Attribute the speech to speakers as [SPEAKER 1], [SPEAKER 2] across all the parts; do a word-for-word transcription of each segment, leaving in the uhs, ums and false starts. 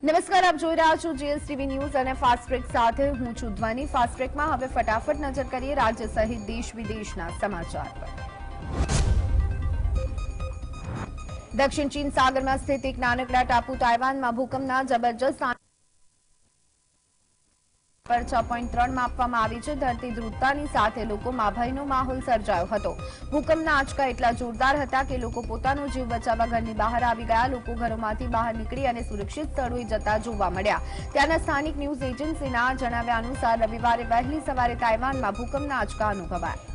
[SPEAKER 1] નમસ્કાર, આપ જોઈ રહ્યા છો જીએસટીવી ન્યૂઝ અને ફાસ્ટ ટ્રેક સાથે હું છું ધ્વની। ફાસ્ટ ટ્રેકમાં હવે ફટાફટ નજર કરીએ રાજ્ય સહિત દેશ વિદેશના સમાચાર પર। દક્ષિણ ચીન સાગરમાં સ્થિત એક નાનકડા ટાપુ તાઇવાનમાં ભૂકંપના જબરજસ્ત પર છ પોઈન્ટ ત્રણ માપવામાં આવી છે। ધરતી ધ્રુજતાની સાથે લોકોમાં ભયનો માહોલ સર્જાયો હતો। ભૂકંપના આંચકા એટલા જોરદાર હતા કે લોકો પોતાનો જીવ બચાવવા ઘરની બહાર આવી ગયા। લોકો ઘરોમાંથી બહાર નીકળી અને સુરક્ષિત સ્થળોએ જતા જોવા મળ્યા। ત્યાંના સ્થાનિક ન્યૂઝ એજન્સીના જણાવ્યા અનુસાર રવિવારે વહેલી સવારે તાઇવાનમાં ભૂકંપના આંચકા અનુભવાયા।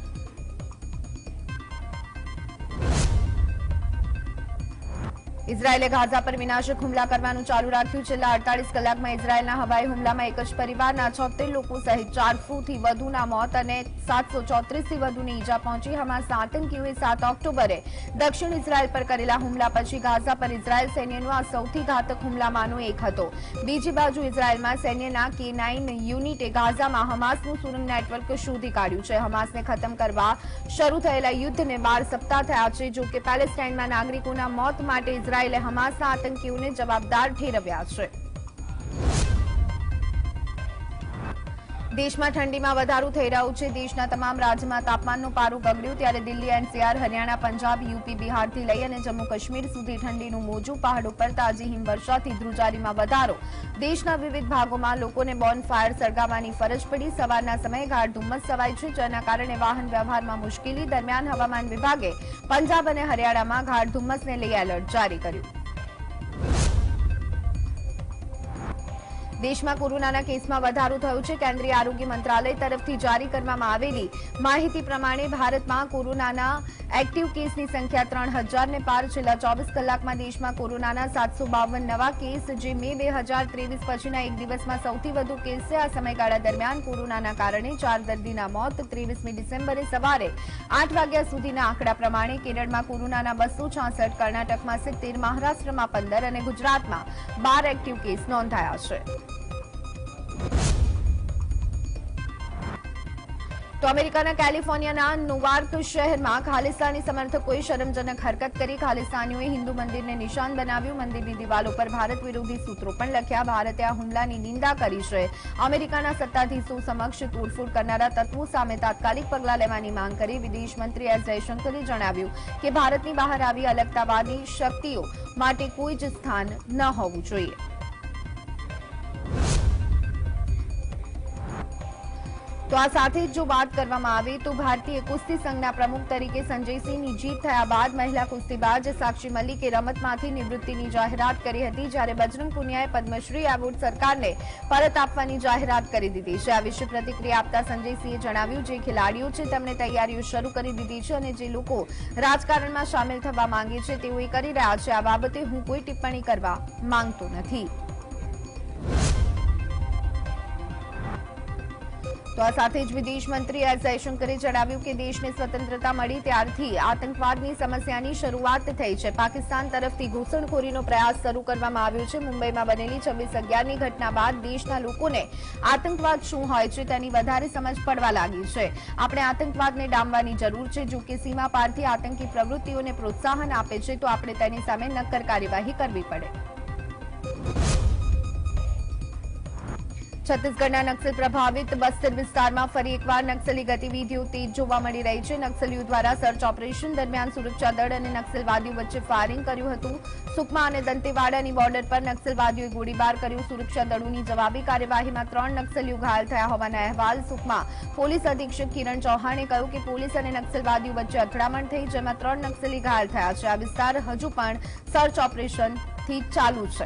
[SPEAKER 1] ઇઝરાયેલે ગાઝા પર વિનાશક હુમલા કરવાનું ચાલુ રાખ્યું। છેલ્લા અડતાલીસ કલાકમાં ઇઝરાયેલના હવાઈ હુમલામાં એક જ પરિવારના છોતેર લોકો સહિત ચારસોથી વધુના મોત અને સાતસો ચોત્રીસથી વધુની ઈજા પહોંચી। હમાસના આતંકીઓએ સાત ઓક્ટોબરે દક્ષિણ ઇઝરાયેલ પર કરેલા હુમલા પછી ગાઝા પર ઇઝરાયેલ સૈન્યનો આ સૌથી ઘાતક હુમલામાંનો એક હતો। બીજી બાજુ ઇઝરાયેલમાં સૈન્યના કે નાઇન યુનિટે ગાઝામાં હમાસનું સુરંગ નેટવર્ક શોધી કાઢ્યું છે। હમાસને ખતમ કરવા શરૂ થયેલા યુદ્ધને બાર સપ્તાહ થયા છે। જો કે પેલેસ્ટાઇનમાં નાગરિકોના મોત માટે ઇઝરાયેલ હમાસના આતંકીઓને જવાબદાર ઠેરવ્યા છે। દેશમાં ઠંડીમાં વધારો થઈ રહ્યો છે। દેશના તમામ રાજ્યમાં તાપમાનનો પારો ગગડ્યો ત્યારે દિલ્હી, એનસીઆર, હરિયાણા, પંજાબ, યુપી, બિહારથી લઈ અને જમ્મુ કાશ્મીર સુધી ઠંડીનું મોજું। પહાડો પર તાજી હિમવર્ષાથી ધ્રુજારીમાં વધારો। દેશના વિવિધ ભાગોમાં લોકોને બોનફાયર સળગાવવાની ફરજ પડી। સવારના સમયે ગાઢ ધુમ્મસ છવાય છે, જેના કારણે વાહન વ્યવહારમાં મુશ્કેલી। દરમિયાન હવામાન વિભાગે પંજાબ અને હરિયાણામાં ગાઢ ધુમ્મસને લઈ એલર્ટ જારી કર્યું। દેશમાં કોરોનાના કેસમાં વધારો થયો છે। કેન્દ્રીય આરોગ્ય મંત્રાલય તરફથી જારી કરવામાં આવેલી માહિતી પ્રમાણે ભારતમાં કોરોનાના એક્ટિવ કેસની સંખ્યા ત્રણ હજારને પાર। છેલ્લા ચોવીસ કલાકમાં દેશમાં કોરોનાના સાતસો બાવન નવા કેસ, જે મે બે હજાર ત્રેવીસ પછીના એક દિવસમાં સૌથી વધુ કેસ છે। આ સમયગાળા દરમિયાન કોરોનાના કારણે ચાર દર્દીના મોત। ત્રેવીસમી ડિસેમ્બરે સવારે આઠ વાગ્યા સુધીના આંકડા પ્રમાણે કેરળમાં કોરોનાના બસો છાસઠ, કર્ણાટકમાં સિત્તેર, મહારાષ્ટ્રમાં પંદર અને ગુજરાતમાં બાર એક્ટિવ કેસ નોંધાયા છે। તો અમેરિકાના કેલિફોર્નિયાના નુવાર્ક શહેરમાં ખાલિસ્તાની સમર્થકોએ શરમજનક હરકત કરી। ખાલિસ્તાનીઓએ હિન્દુ મંદિરને નિશાન બનાવ્યું। મંદિરની દિવાલો પર ભારત વિરોધી સૂત્રો પણ લખ્યા। ભારતે આ હુમલાની નિંદા કરી છે। અમેરિકાના સત્તાધીશો સમક્ષ તોડફોડ કરનારા તત્વો સામે તાત્કાલિક પગલાં લેવાની માંગ કરી। વિદેશ મંત્રી એસ જયશંકરે જણાવ્યું કે ભારતની બહાર આવી અલગતાવાદી શક્તિઓ માટે કોઈ જ સ્થાન ન હોવું જોઈએ। તો આ સાથે જો વાત કરવામાં આવે તો ભારતીય કુસ્તી સંઘના પ્રમુખ તરીકે સંજયસિંહની જીત થયા બાદ મહિલા કુસ્તીબાજ સાક્ષી મલિકે રમતમાંથી નિવૃત્તિની જાહેરાત કરી હતી। જ્યારે બજરંગ પુનિયાએ પદ્મશ્રી એવોર્ડ સરકારને પરત આપવાની જાહેરાત કરી દીધી છે। આ વિશે પ્રતિક્રિયા આપતા સંજયસિંહે જણાવ્યું, જે ખેલાડીઓ છે તેમણે તૈયારીઓ શરૂ કરી દીધી છે અને જે લોકો રાજકારણમાં સામેલ થવા માંગે છે તેઓ એ કરી રહ્યા છે। આ બાબતે હું કોઈ ટિપ્પણી કરવા માંગતો નથી। તો આ સાથે જ વિદેશ મંત્રી એસ જયશંકરે જણાવ્યું કે દેશને સ્વતંત્રતા મળી ત્યારથી આતંકવાદની સમસ્યાની શરૂઆત થઈ છે। પાકિસ્તાન તરફથી ઘૂસણખોરીનો પ્રયાસ શરૂ કરવામાં આવ્યો છે। મુંબઈમાં બનેલી છવ્વીસ અગિયારની ઘટના બાદ દેશના લોકોને આતંકવાદ શું હોય છે તેની વધારે સમજ પડવા લાગી છે। આપણે આતંકવાદને ડામવાની જરૂર છે। જો કે સીમા પારથી આતંકી પ્રવૃત્તિઓને પ્રોત્સાહન આપે છે તો આપણે તેની સામે નક્કર કાર્યવાહી કરવી પડે। છત્તીસગઢના નક્સલ પ્રભાવિત બસ્તર વિસ્તારમાં ફરી એકવાર નક્સલી ગતિવિધિઓ તેજ જોવા મળી રહી છે। નક્સલીઓ દ્વારા સર્ચ ઓપરેશન દરમિયાન સુરક્ષા દળ અને નક્સલવાદીઓ વચ્ચે ફાયરિંગ કર્યું હતું। સુકમા અને દંતેવાડાની બોર્ડર પર નક્સલવાદીઓએ ગોળીબાર કર્યો। સુરક્ષા દળોની જવાબી કાર્યવાહીમાં ત્રણ નક્સલીઓ ઘાયલ થયા હોવાના અહેવાલ। સુકમા પોલીસ અધિક્ષક કિરણ ચૌહાણે કહ્યું કે પોલીસ અને નક્સલવાદીઓ વચ્ચે અથડામણ થઈ, જેમાં ત્રણ નક્સલી ઘાયલ થયા છે। આ વિસ્તાર હજુ પણ સર્ચ ઓપરેશનથી ચાલુ છે।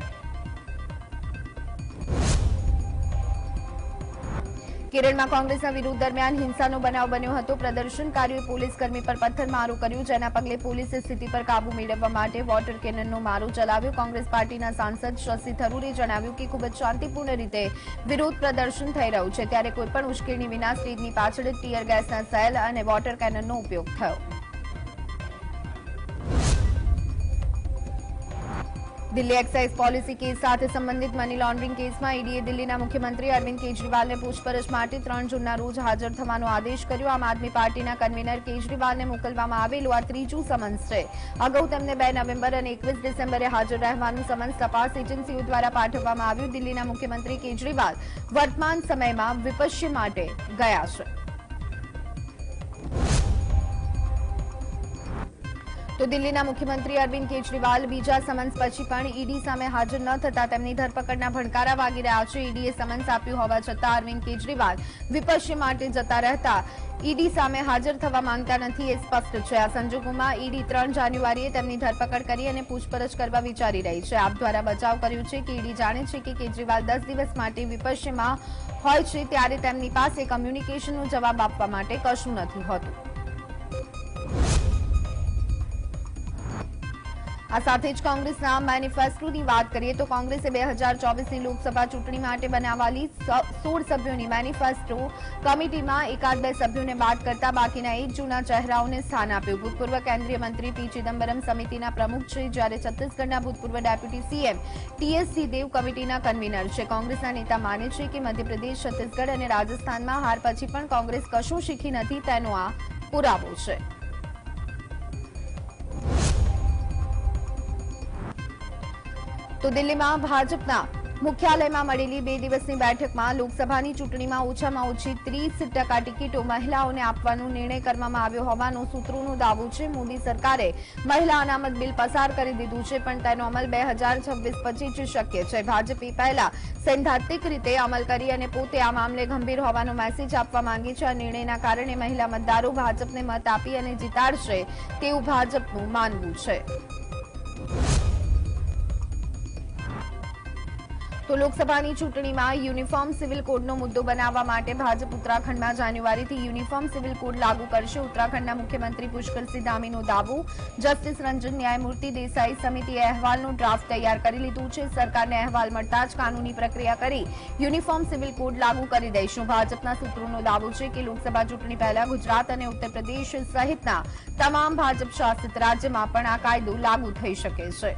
[SPEAKER 1] કેરળમાં કોંગ્રેસના વિરોધ દરમિયાન હિંસાનો બનાવ બન્યો હતો। પ્રદર્શનકારીઓએ પોલીસકર્મી પર પથ્થરમારો કર્યો, જેના પગલે પોલીસે સ્થિતિ પર કાબુ મેળવવા માટે વોટર કેનનનો મારો ચલાવ્યો। કોંગ્રેસ પાર્ટીના સાંસદ શશી થરૂરે જણાવ્યું કે ખૂબ જ શાંતિપૂર્ણ રીતે વિરોધ પ્રદર્શન થઈ રહ્યું છે, ત્યારે કોઈપણ ઉશ્કેરણી વિના સ્ટેજની પાછળ ટીયર ગેસના સેલ અને વોટર કેનનનો ઉપયોગ થયો। દિલ્હી એક્સાઇઝ પોલિસી કેસ સાથે સંબંધિત મની લોન્ડરિંગ કેસમાં ઈડીએ દિલ્હીના મુખ્યમંત્રી અરવિંદ કેજરીવાલને પૂછપરછ માટે ત્રણ જૂનના રોજ હાજર થવાનો આદેશ કર્યો. આમ આદમી પાર્ટીના કન્વીનર કેજરીવાલને મોકલવામાં આવેલું આ ત્રીજું સમન્સ છે. અગાઉ તેમને બે નવેમ્બર અને એકવીસ ડિસેમ્બરે હાજર રહેવાનું સમન્સ તપાસ એજન્સીઓ દ્વારા પાઠવવામાં આવ્યું. દિલ્હીના મુખ્યમંત્રી કેજરીવાલ વર્તમાન સમયમાં વિપક્ષી માટે ગયા છે. તો દિલ્હીના મુખ્યમંત્રી અરવિંદ કેજરીવાલ બીજા સમન્સ પછી પણ ઈડી સામે હાજર ન થતા તેમની ધરપકડના ભણકારા વાગી રહ્યા છે. ઈડીએ સમન્સ આપ્યું હોવા છતાં અરવિંદ કેજરીવાલ વિપક્ષી માટે જતા રહેતા ઈડી સામે હાજર થવા માંગતા નથી એ સ્પષ્ટ છે. આ સંજોગોમાં ઈડી ત્રણ જાન્યુઆરીએ તેમની ધરપકડ કરી અને પૂછપરછ કરવા વિચારી રહી છે. આપ દ્વારા બચાવ કર્યું છે કે ઈડી જાણે છે કે કેજરીવાલ દસ દિવસ માટે વિપક્ષીમાં હોય છે ત્યારે તેમની પાસે કમ્યુનિકેશનનો જવાબ આપવા માટે કશું નથી હોતું. આ સાથે જ કોંગ્રેસના મેનિફેસ્ટોની વાત કરીએ તો કોંગ્રેસે બે હજાર ચોવીસની લોકસભા ચૂંટણી માટે બનાવાલી સોળ સભ્યોની મેનિફેસ્ટો કમિટીમાં એકાદ બે સભ્યોને બાદ કરતા બાકીના એક જૂના ચહેરાઓને સ્થાન આપ્યું. ભૂતપૂર્વ કેન્દ્રીય મંત્રી પી ચિદમ્બરમ સમિતિના પ્રમુખ છે, જ્યારે છત્તીસગઢના ભૂતપૂર્વ ડેપ્યુટી સીએમ ટીએસ સિંહદેવ કમિટીના કન્વીનર છે. કોંગ્રેસના નેતા માને છે કે મધ્યપ્રદેશ, છત્તીસગઢ અને રાજસ્થાનમાં હાર પછી પણ કોંગ્રેસ કશું શીખી નથી તેનો આ પુરાવો છે. તો દિલ્હીમાં ભાજપના મુખ્યાલયમાં મળેલી બે દિવસની બેઠકમાં લોકસભાની ચૂંટણીમાં ઓછામાં ઓછી ત્રીસ ટકા ટિકિટો મહિલાઓને આપવાનો નિર્ણય કરવામાં આવ્યો હોવાનો સૂત્રોનો દાવો છે. મોદી સરકારે મહિલા અનામત બિલ પસાર કરી દીધું છે, પણ તેનો અમલ બે હજાર છવ્વીસ પછી જ શક્ય છે. ભાજપે પહેલા સૈદ્ધાંતિક રીતે અમલ કરી અને પોતે આ મામલે ગંભીર હોવાનો મેસેજ આપવા માંગે છે. આ નિર્ણયના કારણે મહિલા મતદારો ભાજપને મત આપી અને જીતાડશે તેવું ભાજપનું માનવું છે. તો લોકસભાની ચૂંટણીમાં યુનિફોર્મ સિવિલ કોડનો મુદ્દો બનાવવા માટે ભાજપ ઉત્તરાખંડમાં જાન્યુઆરીથી યુનિફોર્મ સિવિલ કોડ લાગુ કરશે. ઉત્તરાખંડના મુખ્યમંત્રી પુષ્કરસિંહ ધામીનો દાવો. જસ્ટિસ રંજન ન્યાયમૂર્તિ દેસાઈ સમિતિએ અહેવાલનો ડ્રાફ્ટ તૈયાર કરી લીધું છે. સરકારને અહેવાલ મળતા જ કાનૂની પ્રક્રિયા કરી યુનિફોર્મ સિવિલ કોડ લાગુ કરી દઈશું. ભાજપના સૂત્રોનો દાવો છે કે લોકસભા ચૂંટણી પહેલા ગુજરાત અને ઉત્તર પ્રદેશ સહિતના તમામ ભાજપ શાસિત રાજ્યમાં પણ આ કાયદો લાગુ થઈ શકે છે.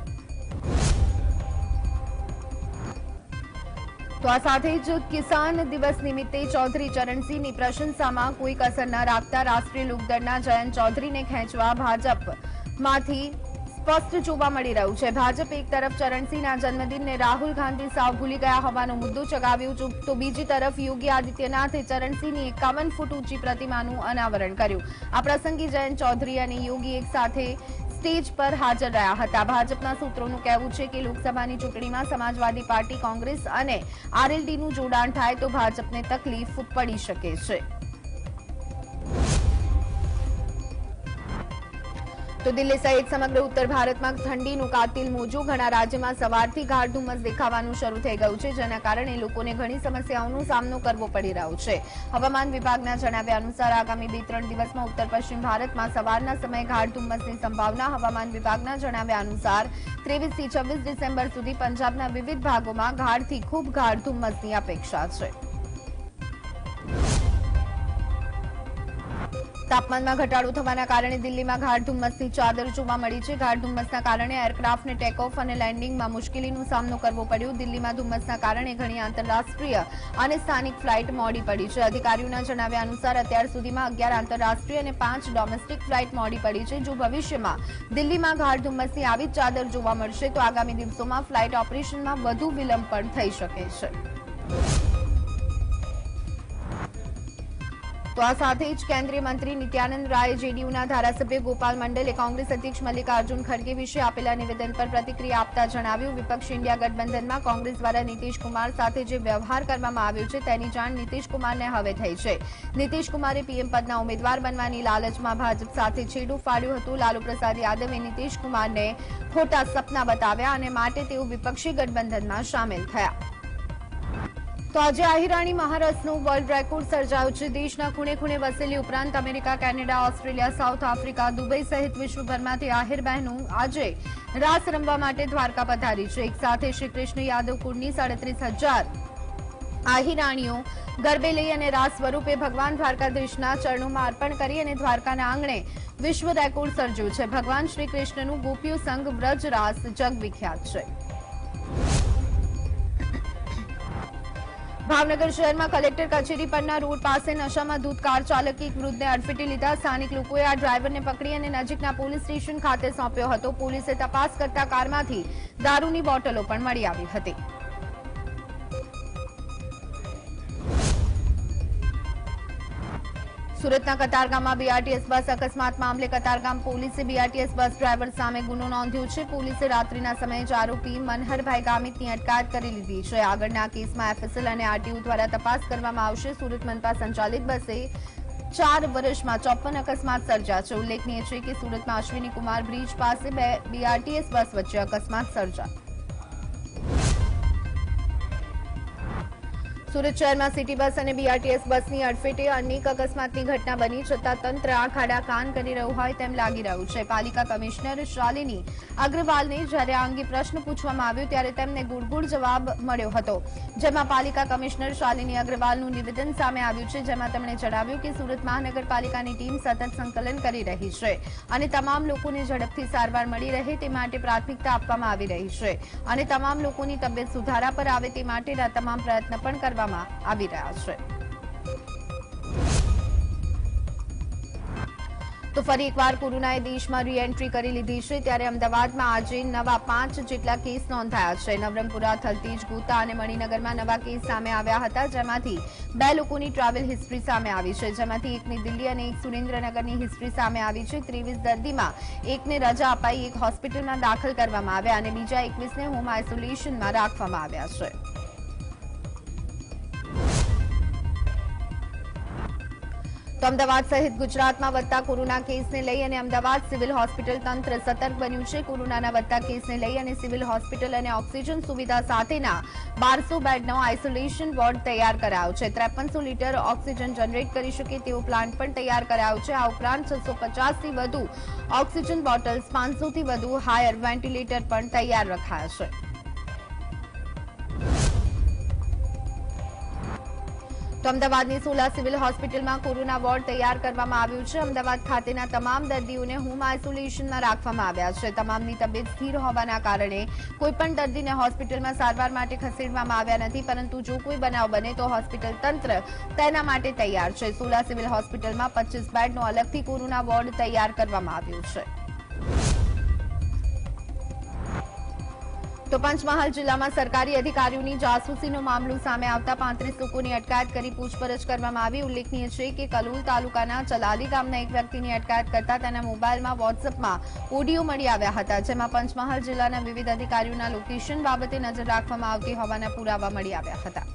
[SPEAKER 1] તો આ સાથે જ કિસાન દિવસ નિમિત્તે ચૌધરી ચરણસિંહની પ્રશંસામાં કોઈ કસર ન રાખતા રાષ્ટ્રીય લોકદળના જયંત ચૌધરીને ખેંચવા ભાજપમાંથી સ્પષ્ટ જોવા મળી રહ્યું છે. ભાજપ એક તરફ ચરણસિંહના જન્મદિનને રાહુલ ગાંધી સાવ ભૂલી ગયા હોવાનો મુદ્દો ચગાવ્યો, તો બીજી તરફ યોગી આદિત્યનાથે ચરણસિંહની એકાવન ફૂટ ઊંચી પ્રતિમાનું અનાવરણ કર્યું. આ પ્રસંગે જયંત ચૌધરી અને યોગી એક સાથે સ્ટેજ પર હાજર રહ્યા હતા. ભાજપના સૂત્રોનું કહેવું છે કે લોકસભાની ચૂંટણીમાં સમાજવાદી પાર્ટી, કોંગ્રેસ અને આરએલડીનું જોડાણ થાય તો ભાજપને તકલીફ પડી શકે છે. તો દિલ્હી સહિત સમગ્ર ઉત્તર ભારતમાં ઠંડીનું કાતિલ મોજું. ઘણા રાજ્યમાં સવારથી ગાઢ ધુમ્મસ દેખાવાનું શરૂ થઈ ગયું છે, જેના કારણે લોકોને ઘણી સમસ્યાઓનો સામનો કરવો પડી રહ્યો છે. હવામાન વિભાગના જણાવ્યા અનુસાર આગામી બે ત્રણ દિવસમાં ઉત્તર પશ્ચિમ ભારતમાં સવારના સમયે ગાઢ ધુમ્મસની સંભાવના. હવામાન વિભાગના જણાવ્યા અનુસાર ત્રેવીસ થી છવ્વીસ ડિસેમ્બર સુધી પંજાબના વિવિધ ભાગોમાં ગાઢથી ખૂબ ગાઢ ધુમ્મસની અપેક્ષા છે. તાપમાનમાં ઘટાડો થવાના કારણે દિલ્હીમાં ગાઢ ધુમ્મસની ચાદર જોવા મળી છે. ગાઢ ધુમ્મસના કારણે એરક્રાફ્ટને ટેક ઓફ અને લેન્ડિંગમાં મુશ્કેલીનો સામનો કરવો પડ્યો. દિલ્હીમાં ધુમ્મસના કારણે ઘણી આંતરરાષ્ટ્રીય અને સ્થાનિક ફ્લાઇટ મોડી પડી છે. અધિકારીઓના જણાવ્યા અનુસાર અત્યાર સુધીમાં અગિયાર આંતરરાષ્ટ્રીય અને પાંચ ડોમેસ્ટિક ફ્લાઇટ મોડી પડી છે. જો ભવિષ્યમાં દિલ્હીમાં ગાઢ ધુમ્મસની આવી જ ચાદર જોવા મળશે તો આગામી દિવસોમાં ફ્લાઇટ ઓપરેશનમાં વધુ વિલંબ પણ થઈ શકે છે. તો આ સાથે જ કેન્દ્રીય મંત્રી નિત્યાનંદ રાય, જેડીયુના ધારાસભ્ય ગોપાલ મંડલે કોંગ્રેસ અધ્યક્ષ મલ્લિકાર્જુન ખડગે વિશે આપેલા નિવેદન પર પ્રતિક્રિયા આપતા જણાવ્યું, વિપક્ષ ઇન્ડિયા ગઠબંધનમાં કોંગ્રેસ દ્વારા નીતિશ કુમાર સાથે જે વ્યવહાર કરવામાં આવ્યો છે તેની જાણ નીતિશ કુમારને હવે થઈ છે. નીતિશ કુમારે પીએમ પદના ઉમેદવાર બનવાની લાલચમાં ભાજપ સાથે છેડો ફાડ્યો હતો. લાલુ પ્રસાદ યાદવે નીતિશ કુમારને ખોટા સપના બતાવ્યા અને માટે તેઓ વિપક્ષી ગઠબંધનમાં સામેલ થયા. તો આજે આહિરાણી મહારસનો વર્લ્ડ રેકોર્ડ સર્જાયો છે. દેશના ખૂણે ખૂણે વસેલી ઉપરાંત America, Canada, Australia, South Africa, Dubai સહિત વિશ્વભરમાંથી આહિર બહેનો આજે રાસ રમવા માટે દ્વારકા પધારી છે. એક સાથે શ્રી કૃષ્ણ યાદવ કુળની સાડત્રીસ હજાર આહિરાણીઓ ગરબે લઈ અને રાસ સ્વરૂપે ભગવાન દ્વારકાધીશના ચરણોમાં અર્પણ કરી અને દ્વારકાના આંગણે વિશ્વ રેકોર્ડ સર્જ્યો છે. ભગવાન શ્રી કૃષ્ણનું ગોપીઓ સંગ વ્રજ રાસ જગવિખ્યાત છે. ભાવનગર શહેરમાં કલેક્ટર કચેરી પરના રોડ પાસે નશામાં ધૂત કાર ચાલકે એક વૃદ્ધને અડફેટે લીધા. સ્થાનિક લોકોએ આ ડ્રાઈવરને પકડી અને નજીકના પોલીસ સ્ટેશન ખાતે સોંપ્યો હતો. પોલીસે તપાસ કરતા કારમાંથી દારૂની બોટલો પણ મળી આવી હતી. સુરતના કતારગામમાં બીઆરટીએસ બસ અકસ્માત મામલે કતારગામ પોલીસે બીઆરટીએસ બસ ડ્રાઈવર સામે ગુનો નોંધ્યો છે. પોલીસે રાત્રિના સમયે જ આરોપી મનહરભાઈ ગામિતની અટકાયત કરી લીધી છે. આગળના કેસમાં એફએસએલ અને આરટીયુ દ્વારા તપાસ કરવામાં આવશે. સુરત મનપા સંચાલિત બસે ચાર વર્ષમાં ચોપન અકસ્માત સર્જ્યા છે. ઉલ્લેખનીય છે કે સુરતમાં અશ્વિની કુમાર બ્રિજ પાસે બે બીઆરટીએસ બસ વચ્ચે અકસ્માત સર્જાયો. સુરત શહેરમાં સિટી બસ અને બીઆરટીએસ બસની અડફેટે અનેક અકસ્માતની ઘટના બની છતાં તંત્ર આંખ આડા કાન કરી રહ્યું હોય તેમ લાગી રહ્યું છે. પાલિકા કમિશનર શાલિની અગ્રવાલને જ્યારે આ અંગે પ્રશ્ન પૂછવામાં આવ્યો ત્યારે તેમને ગુડગુડ જવાબ મળ્યો હતો. જેમાં પાલિકા કમિશનર શાલિની અગ્રવાલનું નિવેદન સામે આવ્યું છે, જેમાં તેમણે જણાવ્યું કે સુરત મહાનગરપાલિકાની ટીમ સતત સંકલન કરી રહી છે અને તમામ લોકોને ઝડપથી સારવાર મળી રહે તે માટે પ્રાથમિકતા આપવામાં આવી રહી છે અને તમામ લોકોની તબિયત સુધારા પર આવે તે માટેના તમામ પ્રયત્ન પણ કરવામાં આવી રહ્યા છે. તો ફરી એકવાર કોરોનાએ દેશમાં રીએન્ટ્રી કરી લીધી છે. ત્યારે અમદાવાદમાં આજે નવા પાંચ જેટલા કેસ નોંધાયા છે. નવરંગપુરા, થલતેજ, ગોતા અને મણિનગરમાં નવા કેસ સામે આવ્યા હતા, જેમાંથી બે લોકોની ટ્રાવેલ હિસ્ટ્રી સામે આવી છે. જેમાંથી એકની દિલ્હી અને એક સુરેન્દ્રનગરની હિસ્ટ્રી સામે આવી છે. ત્રેવીસ દર્દીમાં એકને રજા અપાઈ એક હોસ્પિટલમાં દાખલ કરવામાં આવ્યા અને બીજા એકવીસને હોમ આઇસોલેશનમાં રાખવામાં આવ્યા છે. તો અમદાવાદ સહિત ગુજરાતમાં વધતા કોરોના કેસને લઈ અને અમદાવાદ સિવિલ હોસ્પિટલ તંત્ર સતર્ક બન્યું છે. કોરોનાના વધતા કેસને લઈ અને સિવિલ હોસ્પિટલ અને ઓક્સિજન સુવિધા સાથેના બારસો બેડનો આઇસોલેશન વોર્ડ તૈયાર કરાયો છે. ત્રેપનસો લીટર ઓક્સિજન જનરેટ કરી શકે તેવો પ્લાન્ટ પણ તૈયાર કરાયો છે. આ ઉપરાંત છસો પચાસથી વધુ ઓક્સિજન બોટલ્સ, પાંચસોથી વધુ હાયર વેન્ટિલેટર પણ તૈયાર રખાયા છે. તો અમદાવાદની સોલા સિવિલ હોસ્પિટલમાં કોરોના વોર્ડ તૈયાર કરવામાં આવ્યું છે. અમદાવાદ ખાતેના તમામ દર્દીઓને હોમ આઇસોલેશનમાં રાખવામાં આવ્યા છે. તમામની તબિયત સ્થિર હોવાના કારણે કોઈપણ દર્દીને હોસ્પિટલમાં સારવાર માટે ખસેડવામાં આવ્યા નથી, પરંતુ જો કોઈ બનાવ બને તો હોસ્પિટલ તંત્ર તેના માટે તૈયાર છે. સોલા સિવિલ હોસ્પિટલમાં પચીસ બેડનો અલગથી કોરોના વોર્ડ તૈયાર કરવામાં આવ્યો છે. તો પંચમહાલ જિલ્લામાં સરકારી અધિકારીઓની જાસૂસીનો મામલો સામે આવતા પાંત્રીસ લોકોની અટકાયત કરી પૂછપરછ કરવામાં આવી. ઉલ્લેખનીય છે કે કલોલ તાલુકાના ચલાલી ગામના એક વ્યક્તિની અટકાયત કરતા તેના મોબાઈલમાં વોટ્સએપમાં ઓડિયો મળી આવ્યા હતા, જેમાં પંચમહાલ જિલ્લાના વિવિધ અધિકારીઓના લોકેશન બાબતે નજર રાખવામાં આવતી હોવાના પુરાવા મળી આવ્યા હતા.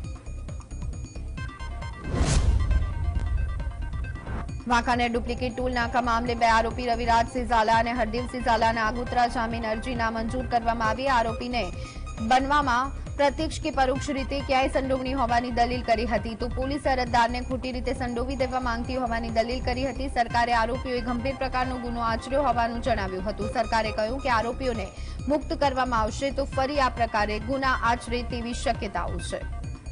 [SPEAKER 1] વાંકાનેર ડુપ્લિકેટ ટોલ નાકા મામલે બે આરોપી રવિરાજસિંહ ઝાલા અને હરદેવસિંહ ઝાલાના આગોતરા જામીન અરજી નામંજૂર કરવામાં આવી. આરોપીને બનવામાં પ્રત્યક્ષ કે પરોક્ષ રીતે ક્યાંય સંડોવણી હોવાની દલીલ કરી હતી, તો પોલીસે અરજદારને ખોટી રીતે સંડોવી દેવા માંગતી હોવાની દલીલ કરી હતી. સરકારે આરોપીઓએ ગંભીર પ્રકારનો ગુનો આચર્યો હોવાનું જણાવ્યું હતું. સરકારે કહ્યું કે આરોપીઓને મુક્ત કરવામાં આવશે તો ફરી આ પ્રકારે ગુના આચરે તેવી શક્યતાઓ છે.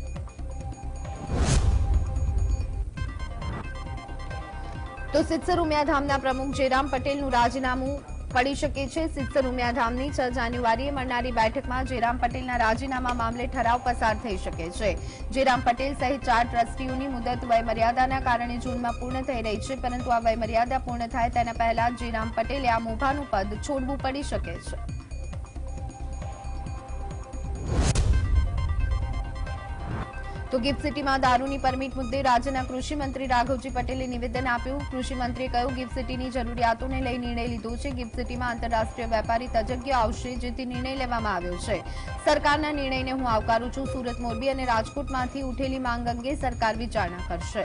[SPEAKER 1] તો સિત્સર ઉમિયાધામના પ્રમુખ જેરામ પટેલનું રાજીનામું પડી શકે છે. સિત્સર ઉમિયાધામની છ જાન્યુઆરીએ મળનારી બેઠકમાં જેરામ પટેલના રાજીનામા મામલે ઠરાવ પસાર થઈ શકે છે. જેરામ પટેલ સહિત ચાર ટ્રસ્ટીઓની મુદત વયમર્યાદાના કારણે જૂનમાં પૂર્ણ થઈ રહી છે, પરંતુ આ વયમર્યાદા પૂર્ણ થાય તેના પહેલા જેરામ પટેલે આ મોભાનું પદ છોડવું પડી શકે છે. તો ગિફ્ટ સિટીમાં દારૂની પરમિટ મુદ્દે રાજ્યના કૃષિ મંત્રી રાઘવજી પટેલે નિવેદન આપ્યું. કૃષિ મંત્રીએ કહ્યું ગિફ્ટ સિટીની જરૂરિયાતોને લઈ નિર્ણય લીધો છે. ગિફ્ટ સિટીમાં આંતરરાષ્ટ્રીય વેપારી તજજ્ઞ આવશે, જેથી નિર્ણય લેવામાં આવ્યો છે. સરકારના નિર્ણયને હું આવકારું છું. સુરત, મોરબી અને રાજકોટમાંથી ઉઠેલી માંગ અંગે સરકાર વિચારણા કરશે.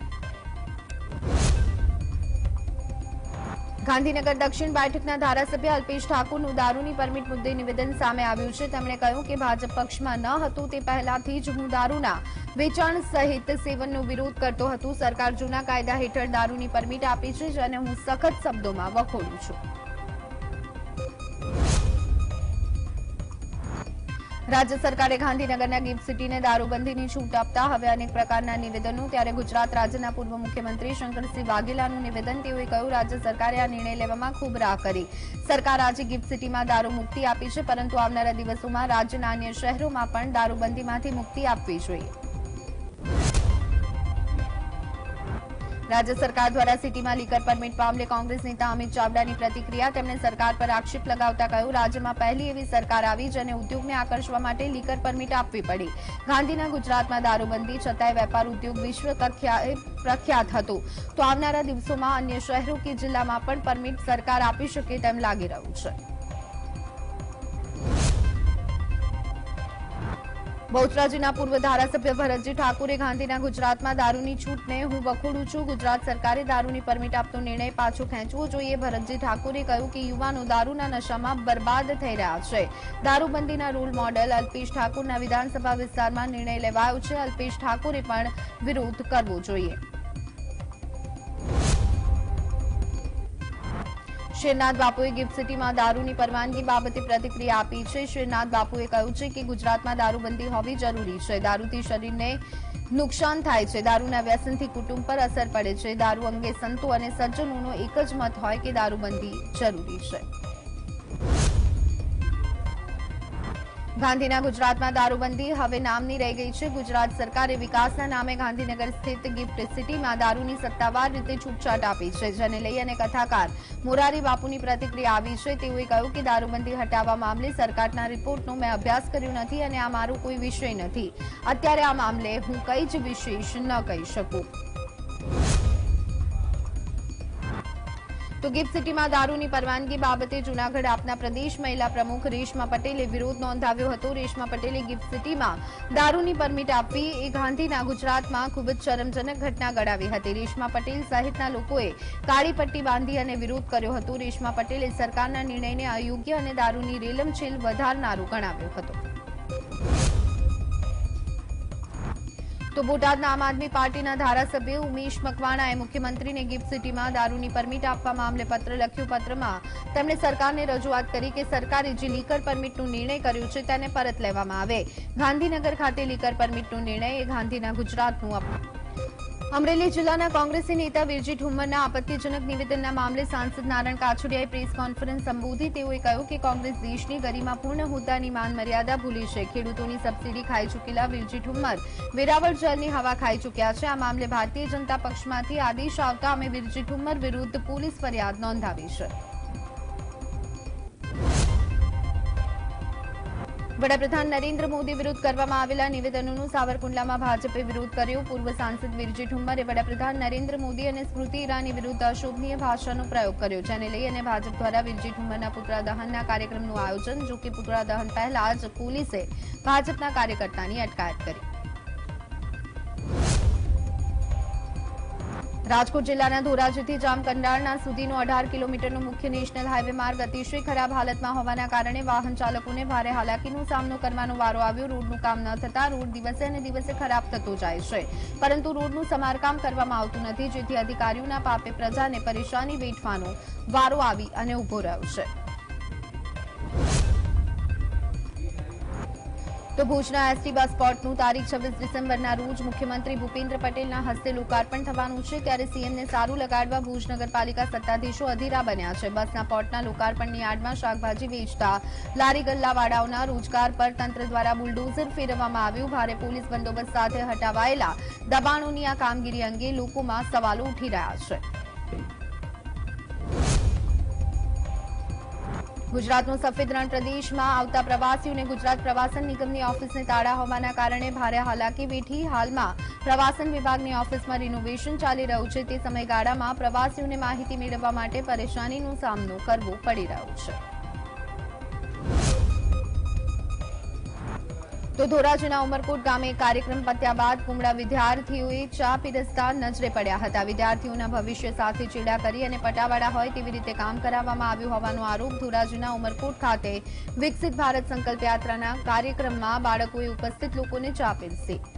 [SPEAKER 1] ગાંધીનગર દક્ષિણ બેઠકના ધારાસભ્ય અલ્પેશ ઠાકોરનું દારૂની પરમિટ મુદ્દે નિવેદન સામે આવ્યું છે. તેમણે કહ્યું કે ભાજપ પક્ષમાં ન હતું તે પહેલાથી જ હું દારૂના વેચાણ સહિત સેવનનો વિરોધ કરતો હતો. સરકાર જૂના કાયદા હેઠળ દારૂની પરમિટ આપી છે, જેને હું સખત શબ્દોમાં વખોડું છું. રાજ્ય સરકારે ગાંધીનગરના ગિફ્ટ સિટીને દારૂબંધીની છૂટ આપતા હવે અનેક પ્રકારના નિવેદનો. ત્યારે ગુજરાત રાજ્યના પૂર્વ મુખ્યમંત્રી શંકરસિંહ વાઘેલાનું નિવેદન. તેઓએ કહ્યું રાજ્ય સરકારે આ નિર્ણય લેવામાં ખૂબ રાહ કરી. સરકાર આજે ગિફ્ટ સિટીમાં દારૂ મુક્તિ આપી છે, પરંતુ આવનારા દિવસોમાં રાજ્યના અન્ય શહેરોમાં પણ દારૂબંધીમાંથી મુક્તિ આપવી જોઈએ. રાજ્ય સરકાર દ્વારા સિટીમાં લીકર પરમિટ મામલે કોંગ્રેસ નેતા અમિત ચાવડાની પ્રતિક્રિયા. તેમણે સરકાર પર આક્ષેપ લગાવતા કહ્યું, રાજ્યમાં પહેલી એવી સરકાર આવી જેને ઉદ્યોગને આકર્ષવા માટે લીકર પરમિટ આપવી પડી. ગાંધીના ગુજરાતમાં દારૂબંધી છતાંય વેપાર ઉદ્યોગ વિશ્વ કક્ષાએ પ્રખ્યાત હતો. તો આવનારા દિવસોમાં અન્ય શહેરો કે જિલ્લામાં પણ પરમિટ સરકાર આપી શકે તેમ લાગી રહ્યું છે. બહુચરાજીના પૂર્વ ધારાસભ્ય ભરતજી ઠાકુરે ગાંધીના ગુજરાતમાં દારૂની છૂટને હું વખોડું છું. ગુજરાત સરકારે દારૂની પરમિટ આપતો નિર્ણય પાછો ખેંચવો જોઈએ. ભરતજી ઠાકુરે કહ્યું કે યુવાનો દારૂના નશામાં બરબાદ થઈ રહ્યા છે. દારૂબંધીના રોલ મોડેલ અલ્પેશ ઠાકુરના વિધાનસભા વિસ્તારમાં નિર્ણય લેવાયો છે. અલ્પેશ ઠાકુરે પણ વિરોધ કરવો જોઈએ. શ્રીનાથ બાપુએ ગિફ્ટ સિટીમાં દારૂની પરવાનગી બાબતે પ્રતિક્રિયા આપી છે. શ્રીનાથ બાપુએ કહ્યું છે કે ગુજરાતમાં દારૂબંધી હોવી જરૂરી છે. દારૂથી શરીરને નુકસાન થાય છે. દારૂના વ્યસનથી કુટુંબ પર અસર પડે છે. દારૂ અંગે સંતો અને સજ્જનોનો એક જ મત હોય કે દારૂબંધી જરૂરી છે. ગાંધીના ગુજરાતમાં દારૂબંધી હવે નામની રહી ગઈ છે. ગુજરાત સરકારે વિકાસના નામે ગાંધીનગર સ્થિત ગિફ્ટ સિટીમાં દારૂની સત્તાવાર રીતે છૂટછાટ આપી છે, જેને લઈ અને કથાકાર મોરારી બાપુની પ્રતિક્રિયા આવી છે. તેઓએ કહ્યું કે દારૂબંધી હટાવવા મામલે સરકારના રિપોર્ટનો મેં અભ્યાસ કર્યો નથી અને આ મારો કોઈ વિષય નથી. અત્યારે આ મામલે હું કંઈ જ વિશેષ ન કહી શકું. તો ગિફ્ટ સિટીમાં દારૂની પરવાનગી બાબતે જૂનાગઢ આપના પ્રદેશ મહિલા પ્રમુખ રેશમા પટેલે વિરોધ નોંધાવ્યો હતો. રેશમા પટેલે ગિફ્ટ સિટીમાં દારૂની પરમિટ આપવી એ ગાંધીના ગુજરાતમાં ખૂબ જ શરમજનક ઘટના ગણાવી હતી. રેશમા પટેલ સહિતના લોકોએ કાળી પટ્ટી બાંધી અને વિરોધ કર્યો હતો. રેશમા પટેલે સરકારના નિર્ણયને અયોગ્ય અને દારૂની રેલમછેલ વધારનારું ગણાવ્યો હતો. તો બોટાદના આમ આદમી પાર્ટીના ધારાસભ્ય ઉમેશ મકવાણાએ મુખ્યમંત્રીને ગિફ્ટ સિટીમાં દારૂની પરમિટ આપવા મામલે પત્ર લખ્યું. પત્રમાં તેમણે સરકારને રજૂઆત કરી કે સરકારે જે લીકર પરમિટનો નિર્ણય કર્યો છે તેને પરત લેવામાં આવે. ગાંધીનગર ખાતે લીકર પરમિટનો નિર્ણય એ ગાંધીના ગુજરાતનું અપમાન. અમરેલી જિલ્લાના કોંગ્રેસી નેતા વિરજી ઠુમ્મરના આપત્તિજનક નિવેદનના મામલે સાંસદ નારણ કાછડિયાએ પ્રેસ કોન્ફરન્સ સંબોધી. તેઓએ કહ્યું કે કોંગ્રેસ દેશની ગરિમાપૂર્ણ હોદ્દાની માન મર્યાદા ભૂલી છે. ખેડૂતોની સબસિડી ખાઈ ચૂકેલા વિરજી ઠુમ્મર વેરાવળ જેલની હવા ખાઈ ચૂક્યા છે. આ મામલે ભારતીય જનતા પક્ષમાંથી આદેશ આવતા અમે વિરજી ઠુમ્મર વિરુદ્ધ પોલીસ ફરિયાદ નોંધાવી છે. વડાપ્રધાન નરેન્દ્ર મોદી વિરુદ્ધ કરવામાં આવેલા નિવેદનોનો સાવરકુંડલામાં ભાજપે વિરોધ કર્યો. પૂર્વ સાંસદ વિરજી ઠુમ્મરે વડાપ્રધાન નરેન્દ્ર મોદી અને સ્મૃતિ ઈરાની વિરુદ્ધ અશોભનીય ભાષાનો પ્રયોગ કર્યો, જેને લઈ અને ભાજપ દ્વારા વિરજી ઠુમ્મરના પુતળા દહનના કાર્યક્રમનું આયોજન. જો કે પુતળા દહન પહેલા જ પોલીસે ભાજપના કાર્યકર્તાની અટકાયત કરી. રાજકોટ જિલ્લાના ધોરાજીથી જામકંડારણા સુધીનો અઢાર કિલોમીટરનો મુખ્ય નેશનલ હાઈવે માર્ગ અતિશય ખરાબ હાલતમાં હોવાના કારણે વાહન ચાલકોને ભારે હાલાકીનો સામનો કરવાનો વારો આવ્યો. રોડનું કામ ન થતા રોડ દિવસે અને દિવસે ખરાબ થતો જાય છે, પરંતુ રોડનું સમારકામ કરવામાં આવતું નથી, જેથી અધિકારીઓના પાપે પ્રજાને પરેશાની વેઠવાનો વારો આવી અને ઉભો રહ્યો છે. તો ભુજના એસટી બસ સ્પોટનું તારીખ છવ્વીસ ડિસેમ્બરના રોજ મુખ્યમંત્રી ભૂપેન્દ્ર પટેલના હસ્તે લોકાર્પણ થવાનું છે. ત્યારે સીએમને સારું લગાડવા ભુજ નગરપાલિકા સત્તાધીશો અધીરા બન્યા છે. બસના પોર્ટના લોકાર્પણની આડમાં શાકભાજી વેચતા લારી ગલ્લાવાળાઓના રોજગાર પર તંત્ર દ્વારા બુલડોઝર ફેરવવામાં આવ્યું. ભારે પોલીસ બંદોબસ્ત સાથે હટાવાયેલા દબાણોની આ કામગીરી અંગે લોકોમાં સવાલો ઉઠી રહ્યા છે. ગુજરાતનો સફેદ રણ પ્રદેશમાં આવતા પ્રવાસીઓને ગુજરાત પ્રવાસન નિગમની ઓફિસને તાળા હોવાના કારણે ભારે હાલાકી વેઠી. હાલમાં પ્રવાસન વિભાગની ઓફિસમાં રિનોવેશન ચાલી રહ્યું છે. તે સમયગાળામાં પ્રવાસીઓને માહિતી મેળવવા માટે પરેશાનીનો સામનો કરવો પડી રહ્યો છે. તો ધોરાજીના ઉમરકોટ ગામે કાર્યક્રમ પત્યા બાદ કુમળા વિદ્યાર્થીઓએ ચા પીરસતા નજરે પડ્યા હતા. વિદ્યાર્થીઓના ભવિષ્ય સાથે ચેડા કરી અને પટાવાળા હોય તેવી રીતે કામ કરાવવામાં આવ્યું હોવાનો આરોપ. ધોરાજીના ઉમરકોટ ખાતે વિકસિત ભારત સંકલ્પ યાત્રાના કાર્યક્રમમાં બાળકોએ ઉપસ્થિત લોકોને ચા પીરસી.